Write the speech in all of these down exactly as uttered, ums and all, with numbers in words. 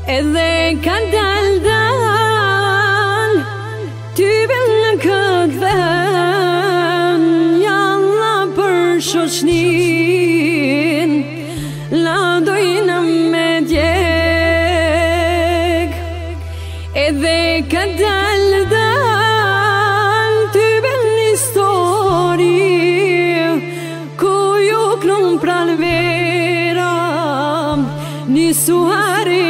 Edhe ka dal dal ty bel në këtë vend, jalla për shoqnin la dojnë me djeg. Edhe ka dal dal ty bel në histori ku ju klon pran vera një suhari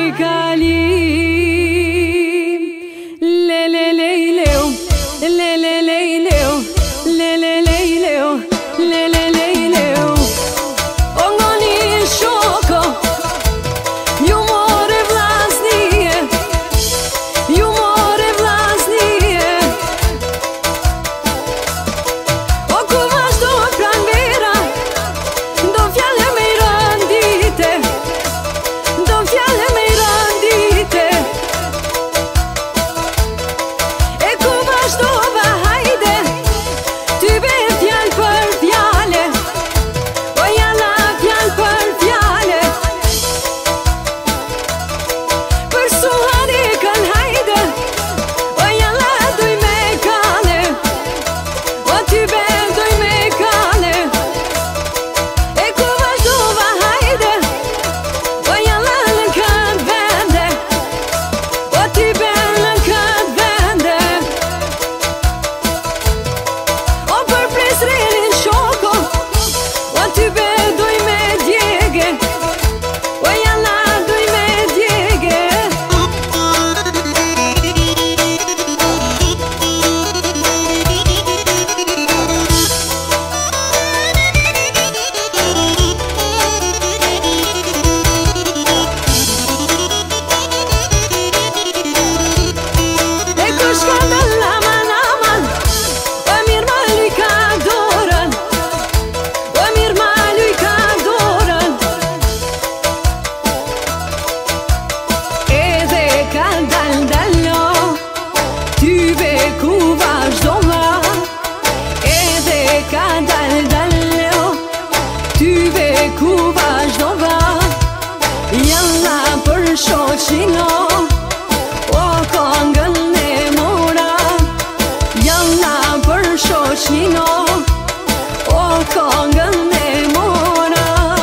kalim. Le le le leo, le le le leo, le le le leo, le le le leo. O ngoni shoko, ju more vllaznie, ju more vllaznie. O ku vazhdo pran vera, do fjale me i rëndite, do fjale me i rëndite. E ku vazhdova hajde, ty be fjall për fjale, o jalla fjall për fjale. Për suhari kan hajde, o jalla duj me kane, o ty be duj me kane. E ku vazhdova hajde, o jalla në këtë vende, o ty be në këtë vende. O për presrenin shoko, o ty be duj me djege, o jalla duj me djege. E kush ka dal aman aman, o mirë ma luj ka dorën, o mirë ma luj ka dorën. Edhe ka dal dallo, ty be ku vazhdova. Edhe ka dal dallo, ty be ku vazhdova. Jalla për shoqino, o kongën e mora. Jalla për shoqino, o kongën e mora.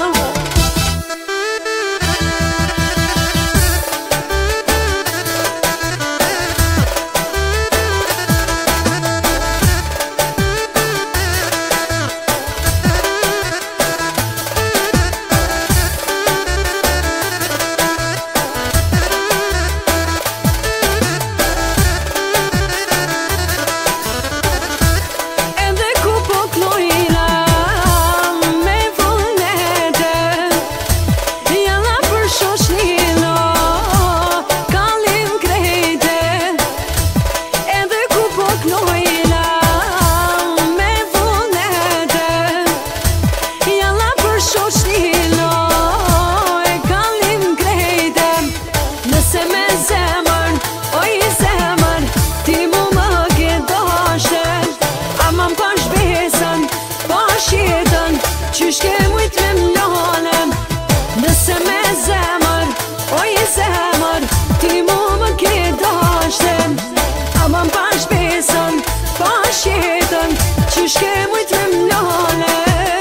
Edhe ku po klojna me vullnete, jalla për shoqnino kallim krejte. Edhe ku po klojna me vullnete, jalla për shoqnino kallim krejte. Nëse me zemër, oj zemër, ti mu më ke dashur, aman pash besën, pash jetën, qysh ke mujt me mlanem. Nëse me zemër, oj zemër, ti mu më ke dashur, aman pash besën, pash jetën, qysh ke mujt me mlanem.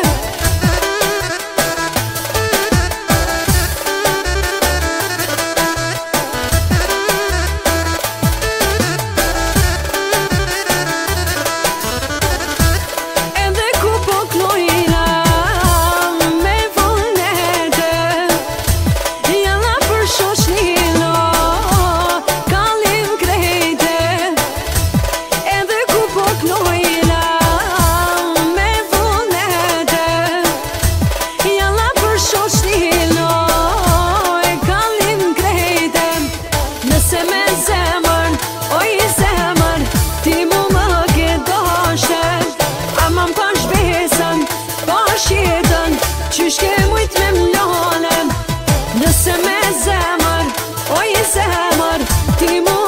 Edhe ku po klojna me vullnete, jalla për shoqnino kallim krejte. Edhe ku po klojna me vullnete, jalla për shoqnino kallim krejte. Nëse me zemër, oj zemër, ti mu më ke dashur, aman pash besën, pash jetën, qysh ke mujt me mlanem. Nëse me zemër, oj zemër, ti mu